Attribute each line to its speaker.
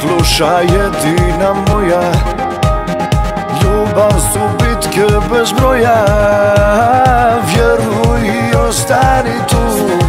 Speaker 1: Slušaj jedina moja, ljubav su bitke bez broja. Vjeruj i ostani tu.